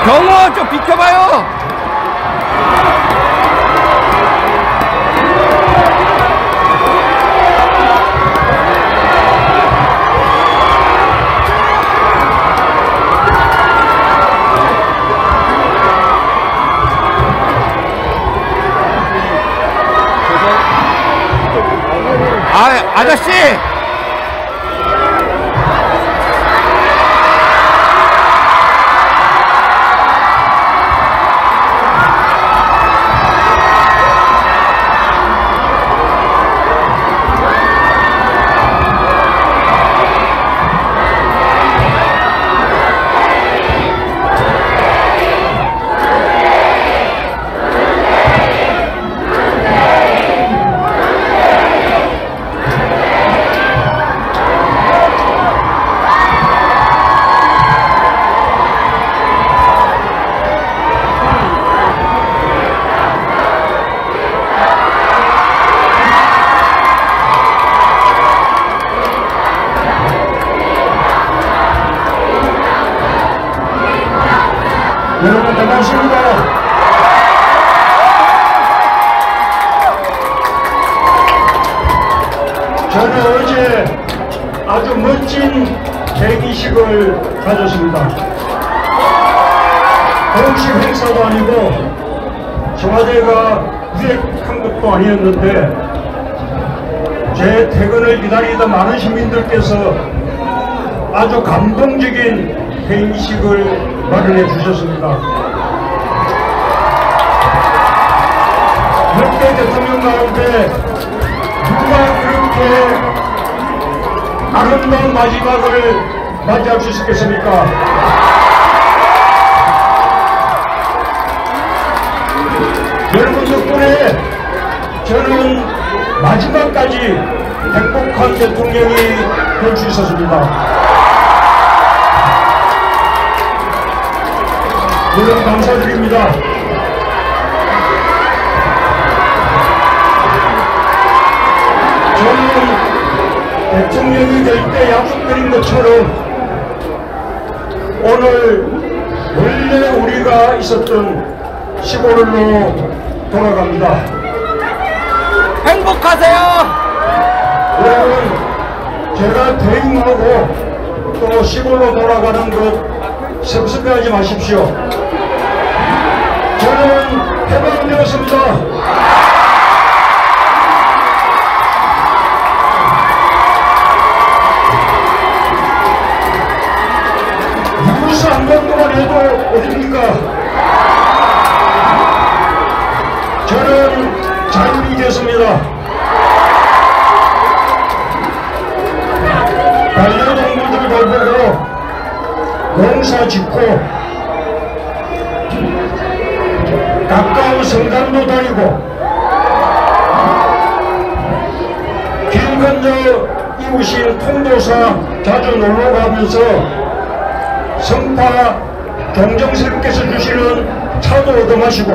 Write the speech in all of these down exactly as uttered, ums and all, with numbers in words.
경호 좀 비켜봐요. 아, 아저씨! 여러분 반갑습니다. 저는 어제 아주 멋진 개기식을 가졌습니다. 공식 행사도 아니고 청와대가 구획한 것도 아니었는데 제 퇴근을 기다리던 많은 시민들께서 아주 감동적인 개기식을 마련해 주셨습니다. 역대 대통령 가운데 누가 그렇게 아름다운 마지막을 맞이할 수 있겠습니까? 여러분 덕분에 저는 마지막까지 행복한 대통령이 될 수 있었습니다. 여러분 감사드립니다. 저는 대통령이 될 때 약속드린 것처럼 오늘 원래 우리가 있었던 시골로 돌아갑니다. 행복하세요. 여러분 제가 퇴임하고 또 시골로 돌아가는 것 섭섭해하지 마십시오. 저는 해방되었습니다. 뉴스 한 번만 해도 어딥니까? 저는 자유이 됐습니다. 반려동물들 돌보고 농사 짓고 가까운 성당도 다니고 길 건너 이웃인 통도사 자주 놀러가면서 성파 경정스럽게서 주시는 차도 얻어마시고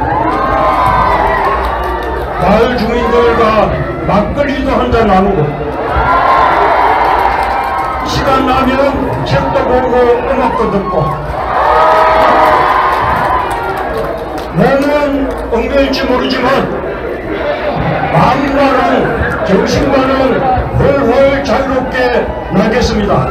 마을 주민들과 막걸리도 한잔 나누고 시간 나면 책도 보고 음악도 듣고 몸은 엉겨일지 모르지만 마음과는 정신과는 훨훨 자유롭게 나겠습니다.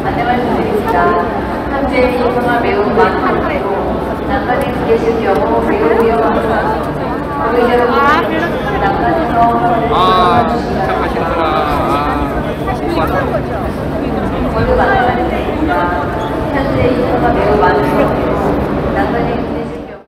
안내 말씀드립니다. 현재 인파가 매우 많고 난간에 계실 경우 매우 위험합니다. 고객 여러분, 난간에서 아, 착하시구나. 아, 고맙다. 모두 만나는 데입니다. 현재 인파가 매우 많고 난간에